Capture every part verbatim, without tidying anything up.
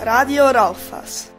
Radio Rauchfass.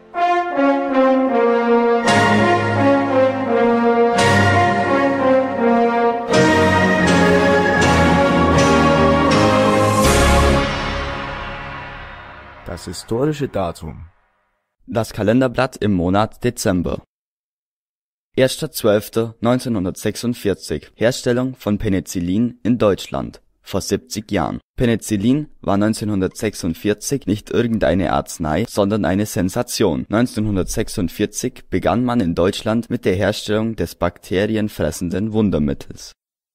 Das historische Datum. Das Kalenderblatt im Monat Dezember. erster zwölfter neunzehnhundertsechsundvierzig. Herstellung von Penicillin in Deutschland. Vor siebzig Jahren. Penicillin war neunzehnhundertsechsundvierzig nicht irgendeine Arznei, sondern eine Sensation. neunzehnhundertsechsundvierzig begann man in Deutschland mit der Herstellung des bakterienfressenden Wundermittels.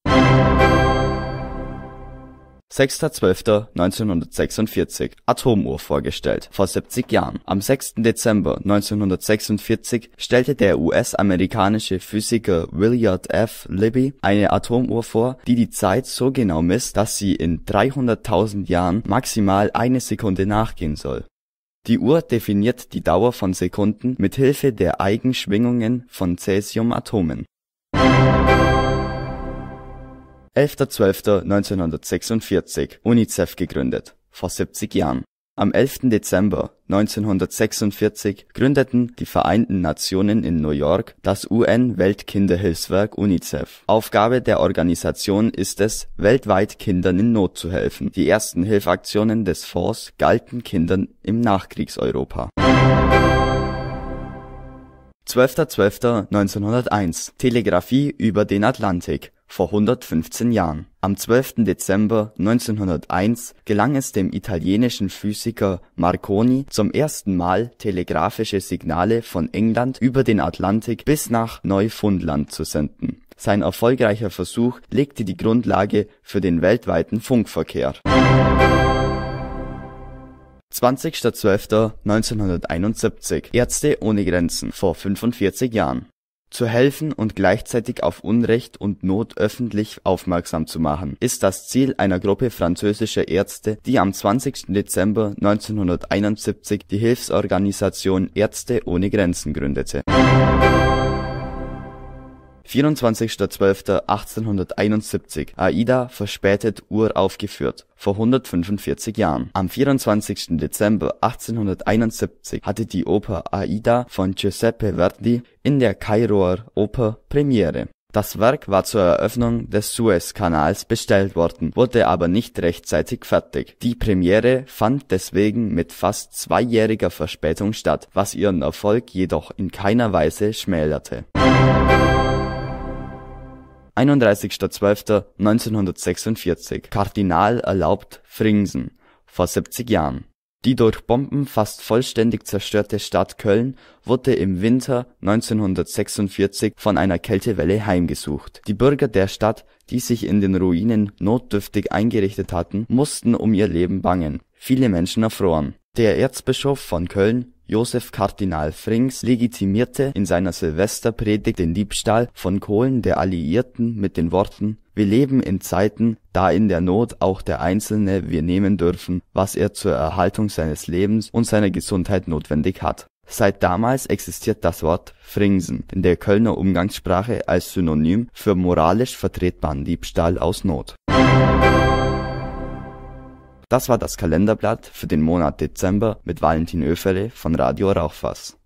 sechster zwölfter neunzehnhundertsechsundvierzig. Atomuhr vorgestellt. Vor siebzig Jahren. Am sechsten Dezember neunzehnhundertsechsundvierzig stellte der U S-amerikanische Physiker William F. Libby eine Atomuhr vor, die die Zeit so genau misst, dass sie in dreihunderttausend Jahren maximal eine Sekunde nachgehen soll. Die Uhr definiert die Dauer von Sekunden mit Hilfe der Eigenschwingungen von Cäsiumatomen. elfter zwölfter neunzehnhundertsechsundvierzig. UNICEF gegründet. Vor siebzig Jahren. Am elften Dezember neunzehnhundertsechsundvierzig gründeten die Vereinten Nationen in New York das U N-Weltkinderhilfswerk UNICEF. Aufgabe der Organisation ist es, weltweit Kindern in Not zu helfen. Die ersten Hilfsaktionen des Fonds galten Kindern im Nachkriegseuropa. zwölfter zwölfter neunzehnhunderteins. Telegrafie über den Atlantik. Vor hundertfünfzehn Jahren. Am zwölften Dezember neunzehnhunderteins gelang es dem italienischen Physiker Marconi zum ersten Mal telegrafische Signale von England über den Atlantik bis nach Neufundland zu senden. Sein erfolgreicher Versuch legte die Grundlage für den weltweiten Funkverkehr. zwanzigster zwölfter neunzehnhunderteinundsiebzig. Ärzte ohne Grenzen. Vor fünfundvierzig Jahren. Zu helfen und gleichzeitig auf Unrecht und Not öffentlich aufmerksam zu machen, ist das Ziel einer Gruppe französischer Ärzte, die am zwanzigsten Dezember neunzehnhunderteinundsiebzig die Hilfsorganisation Ärzte ohne Grenzen gründete. vierundzwanzigster zwölfter achtzehnhunderteinundsiebzig. AIDA verspätet uraufgeführt. Vor hundertfünfundvierzig Jahren. Am vierundzwanzigsten Dezember achtzehnhunderteinundsiebzig hatte die Oper Aida von Giuseppe Verdi in der Kairoer Oper Premiere. Das Werk war zur Eröffnung des Suezkanals bestellt worden, wurde aber nicht rechtzeitig fertig. Die Premiere fand deswegen mit fast zweijähriger Verspätung statt, was ihren Erfolg jedoch in keiner Weise schmälerte. einunddreißigster zwölfter neunzehnhundertsechsundvierzig. Kardinal erlaubt Fringsen. Vor siebzig Jahren. Die durch Bomben fast vollständig zerstörte Stadt Köln wurde im Winter neunzehnhundertsechsundvierzig von einer Kältewelle heimgesucht. Die Bürger der Stadt, die sich in den Ruinen notdürftig eingerichtet hatten, mussten um ihr Leben bangen. Viele Menschen erfroren. Der Erzbischof von Köln, Josef Kardinal Frings, legitimierte in seiner Silvesterpredigt den Diebstahl von Kohlen der Alliierten mit den Worten: Wir leben in Zeiten, da in der Not auch der Einzelne wir nehmen dürfen, was er zur Erhaltung seines Lebens und seiner Gesundheit notwendig hat. Seit damals existiert das Wort Fringsen in der Kölner Umgangssprache als Synonym für moralisch vertretbaren Diebstahl aus Not. Das war das Kalenderblatt für den Monat Dezember mit Valentin Oefele von Radio Rauchfass.